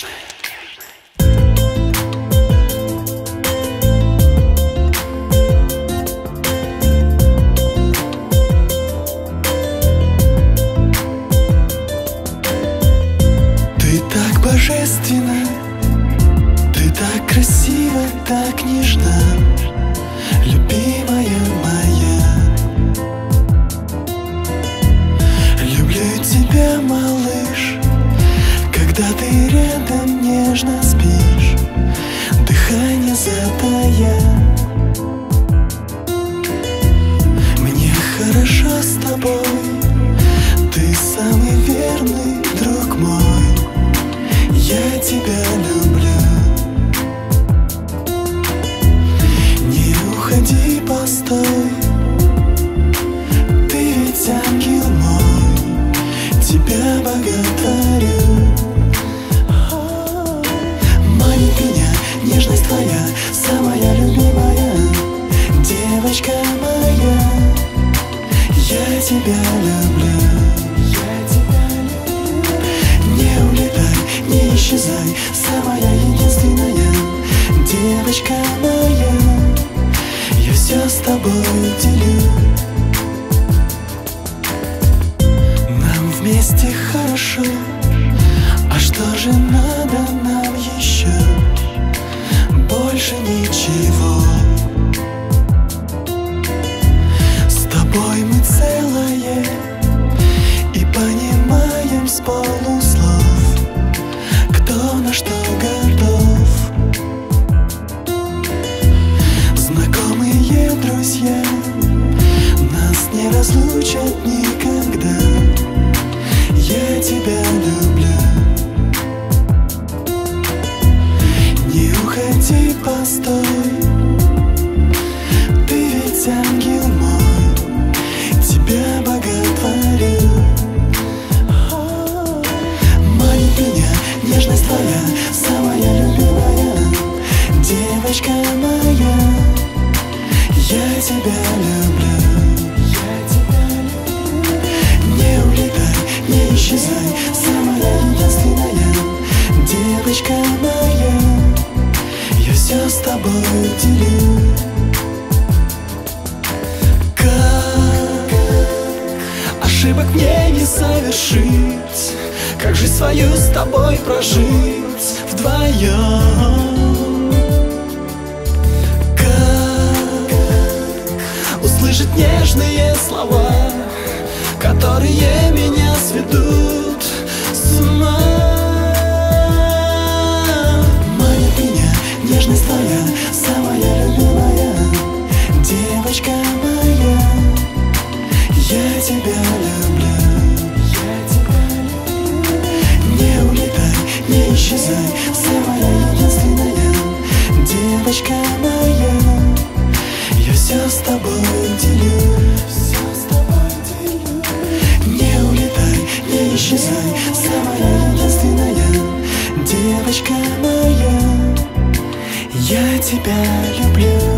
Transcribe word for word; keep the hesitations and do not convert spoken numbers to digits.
Божественно, ты так красива, так нежна, любимая моя. Люблю тебя, малыш, когда ты рядом нежно спишь, дыхание затая. Мне хорошо с тобой, ты самый верный друг мой. Я тебя люблю. Не уходи, постой, ты ведь ангел мой, тебя боготворю. Манит меня нежность твоя, самая любимая, девочка моя. Я тебя люблю. Не исчезай, самая единственная, девочка моя. Я все с тобой делю. Нам вместе хорошо, а что же надо нам еще? Больше ничего. С тобой мы целое и понимаем с полуслов, кто на что готов. Знакомые друзья нас не разлучат никогда. Я тебя люблю. Не уходи, постой, ты ведь ангел мой, тебя боготворю. Манит меня нежность твоя, самая любимая, девочка моя. Я тебя люблю. Не улетай, не исчезай, самая единственная, девочка моя. Я все с тобой делю. Как ошибок мне не совершить, как жизнь свою с тобой прожить вдвоем? Как услышать нежные слова, которые меня сведут с ума? Манит меня нежность твоя, самая любимая, девочка моя. Я тебя люблю. Не исчезай, самая единственная, девочка моя. Я все с тобой делю. Не улетай, не исчезай, самая единственная, девочка моя. Я тебя люблю.